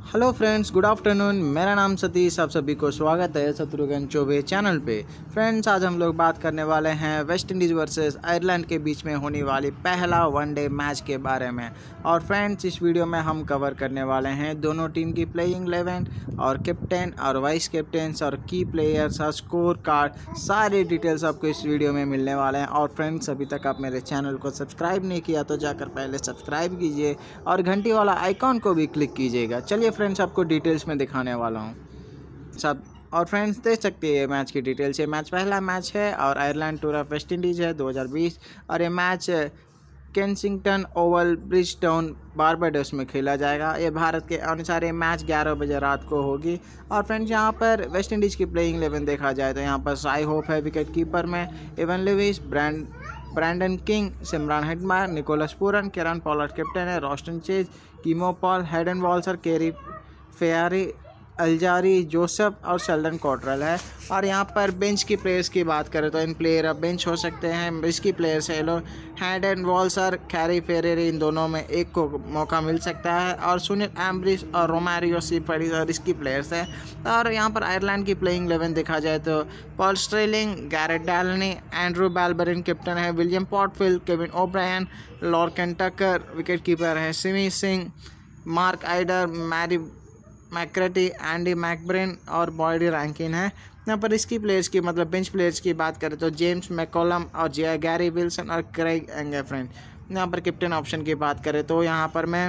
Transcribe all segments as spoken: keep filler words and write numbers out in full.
Hello friends, good afternoon. मेरा नाम सतीश, आप सभी को स्वागत है शत्रुघ्न चौबे चैनल पे। फ्रेंड्स, आज हम लोग बात करने वाले हैं वेस्ट इंडीज़ वर्सेस आयरलैंड के बीच में होने वाली पहला वनडे मैच के बारे में। और फ्रेंड्स, इस वीडियो में हम कवर करने वाले हैं दोनों टीम की प्लेइंग इलेवन और कैप्टन और वाइस कैप्टन्स और की प्लेयर्स और स्कोर कार्ड, सारी डिटेल्स आपको इस वीडियो में मिलने वाले हैं। और फ्रेंड्स, अभी तक आप मेरे चैनल को सब्सक्राइब नहीं किया तो जाकर पहले सब्सक्राइब कीजिए और घंटी वाला आइकॉन को भी क्लिक कीजिएगा। चलिए फ्रेंड्स, आपको डिटेल्स में दिखाने वाला हूँ सब। और फ्रेंड्स, देख सकते हैं मैच की डिटेल्स। ये मैच पहला मैच है और Ireland tour of West Indies है दो हज़ार बीस। और ये match Kensington Oval Bridgetown Barbados में खेला जाएगा। ये भारत के अनुसार ये मैच ग्यारह बजे रात को होगी। और फ्रेंड्स, यहाँ पर वेस्ट इंडीज़ की प्लेइंग इलेवन देखा जाए तो यहाँ पर शाई होप है विकेट कीपर में, Evin Lewis, brand Brandon King, Shimron, Hetmyer, Nicholas Pooran, Kieron Pollard captain है, Roston Chase, Keemo, Paul, Hayden, Walsh, Khary, Pierre, Alzarri, Joseph और शेल्डन, कॉट्रल है। और यहाँ पर बेंच की प्लेयर्स की बात करें तो इन प्लेयर अब बेंच हो सकते हैं। रिस्की प्लेयर्स है लोग, हेडन, वॉल्श, खैरी, फेरेरी, इन दोनों में एक को मौका मिल सकता है। और सुनील, एम्ब्रिस और रोमारियो सी पड़ी और रिस्की प्लेयर्स है। और यहाँ पर आयरलैंड की प्लेइंग इलेवन देखा जाए तो Paul, Stirling, Gareth, Delany, Andrew, Balbirnie captain है, William, Porterfield, Kevin, O'Brien, Lorcan, Tucker wicket keeper है, Simi, Singh, Mark Adair, Barry McCarthy, Andy McBrine और बॉडी रैंकिन है। यहाँ पर इसकी प्लेयर्स की मतलब बेंच प्लेयर्स की बात करें तो जेम्स मैकॉलम और जे गैरी विल्सन और क्रेग एंगे। फ्रेंड, यहाँ पर कैप्टन ऑप्शन की बात करें तो यहाँ पर मैं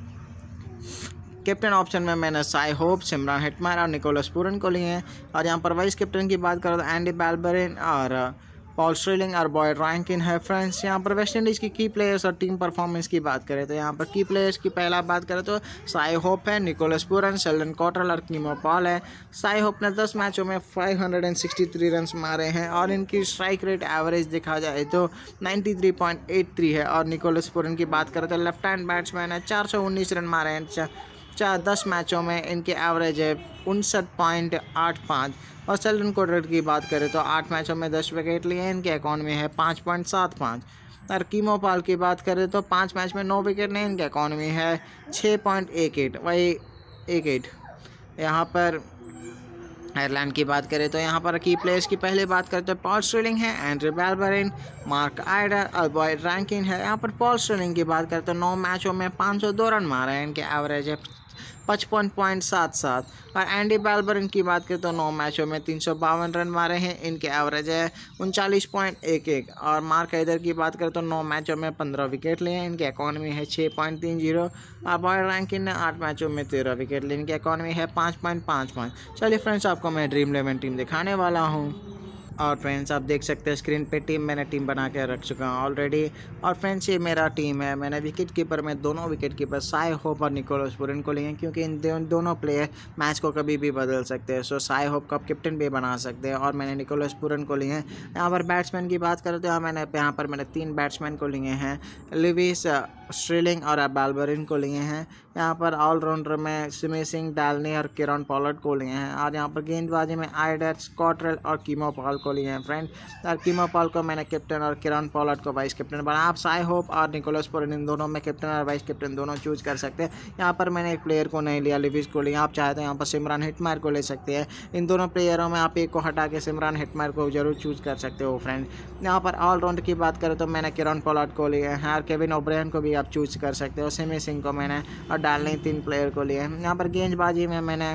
कैप्टन ऑप्शन में मैंने शाई होप, शिमरॉन, हेटमायर और निकोलस पूरन को लिए हैं। और यहाँ पर वाइस कैप्टन की बात करें तो एंडी बाल्बर्न और पॉल, स्टिर्लिंग और बॉयड रैंकिन है। फ्रेंड्स, यहाँ पर वेस्ट इंडीज़ की की प्लेयर्स और टीम परफॉर्मेंस की बात करें तो यहाँ पर की प्लेयर्स की पहला बात करें तो शाई होप है, निकोलस पूरन, शेल्डन, कॉट्रल और कीमो, पॉल है। शाई होप ने दस मैचों में पाँच सौ तिरसठ रन मारे हैं और इनकी स्ट्राइक रेट एवरेज देखा जाए तो तिरानवे पॉइंट आठ तीन है। और निकोलस पूरन की बात करें तो लेफ्ट हैंड बैट्समैन है, चार सौ उन्नीस रन मारे हैं चार दस मैचों में, इनके एवरेज है उनसठ पॉइंट आठ पाँच। और शेल्डन कॉट्रल की बात करें तो आठ मैचों में दस विकेट लिए, इनके इकॉनमी है पाँच पॉइंट सात पाँच। और कीमो, पॉल की बात करें तो पाँच मैच में नौ विकेट लिए, इनके इकॉनमी है छः पॉइंट एक आठ वही एक आठ। यहाँ पर आयरलैंड की बात करें तो यहाँ पर की प्लेयर्स की पहले बात करें तो पॉल, स्टिर्लिंग है, एंड्रू, बाल्बर्न, मार्क आइडर और बॉयड रैंकिन है। यहाँ पर पॉल, स्टिर्लिंग की बात करें तो नौ मैचों में पाँच सौ दो रन मारे हैं, इनके एवरेज है पचपन पॉइंट सात सात। और एंडी बाल्बर्न की बात करें तो नौ मैचों में तीन सौ बावन रन मारे हैं, इनके एवरेज है उनचालीस पॉइंट एक एक। और मार्क आइडर की बात करें तो नौ मैचों में पंद्रह विकेट लिए हैं, इनके इकॉनमी है छः पॉइंट तीन जीरो। और बॉयड रैंकिन ने आठ मैचों में तेरह विकेट लिए, इनकी इकॉनमी है पाँच पॉइंट पाँच पाँच। चलिए फ्रेंड्स, आपको मैं ड्रीम इलेवन टीम दिखाने वाला हूँ। और फ्रेंड्स, आप देख सकते हैं स्क्रीन पे टीम मैंने टीम बना के रख चुका हूँ ऑलरेडी। और फ्रेंड्स, ये मेरा टीम है। मैंने विकेट कीपर में दोनों विकेट कीपर शाई होप और निकोलस पूरन को लिए हैं, क्योंकि इन दोनों प्लेयर मैच को कभी भी बदल सकते हैं। सो शाई होप को कैप्टन भी बना सकते हैं। और मैंने निकोलस पूरन को लिए हैं। यहाँ पर बैट्समैन की बात करें तो यहाँ मैंने यहाँ पर मैंने तीन बैट्समैन को लिए हैं, लुइस, स्टिर्लिंग और बाल्बर्न को लिए हैं। यहाँ पर ऑलराउंडर में सिमी, सिंह, डेलनी और कीरन, पॉलर्ड को लिए हैं। और यहाँ पर गेंदबाजी में आइडर, कॉट्रल और कीमो, पॉल को लिए हैं। फ्रेंड, और कीमो, पॉल को मैंने कैप्टन और कीरन, पॉलर्ड को वाइस कैप्टन बना। आप शाई होप और निकोलस पूरन इन दोनों में कैप्टन और वाइस कैप्टन दोनों चूज कर सकते हैं। यहाँ पर मैंने एक प्लेयर को नहीं लिया, लुइस को लिया। आप चाहे तो यहाँ पर शिमरॉन, हेटमायर को ले सकते हैं। इन दोनों प्लेयरों में आप एक को हटा के शिमरॉन, हेटमायर को जरूर चूज कर सकते हो। फ्रेंड, यहाँ पर ऑलराउंडर की बात करें तो मैंने कीरन, पॉलर्ड को लिए हैं और केविन ओब्रायन को भी आप चूज कर सकते हो। सिमी, सिंह को मैंने और डालनी तीन प्लेयर को लिए हैं। यहाँ पर गेंदबाजी में मैंने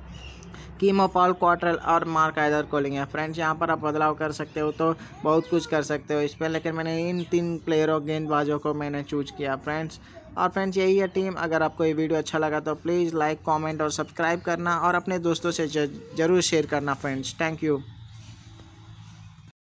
कीमो, पॉल, क्वार्टरल और मार्क आइडर को लिए। फ्रेंड्स, यहाँ पर आप बदलाव कर सकते हो तो बहुत कुछ कर सकते हो इस पर, लेकिन मैंने इन तीन प्लेयरों गेंदबाजों को मैंने चूज किया। फ्रेंड्स, और फ्रेंड्स, यही है टीम। अगर आपको ये वीडियो अच्छा लगा तो प्लीज़ लाइक, कमेंट और सब्सक्राइब करना और अपने दोस्तों से ज़रूर शेयर करना। Friends, thank you.